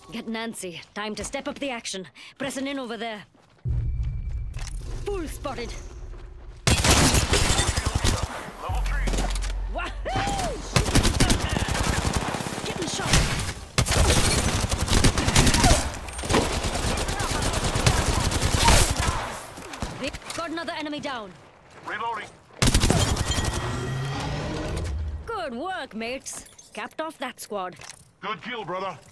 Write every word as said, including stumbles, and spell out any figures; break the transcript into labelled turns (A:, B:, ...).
A: Get Nancy. Time to step up the action. Pressing in over there. Fool spotted.
B: Level three.
A: Wahoo! Getting shot. Got another enemy down.
B: Reloading.
A: Good work, mates. Capped off that squad.
B: Good kill, brother.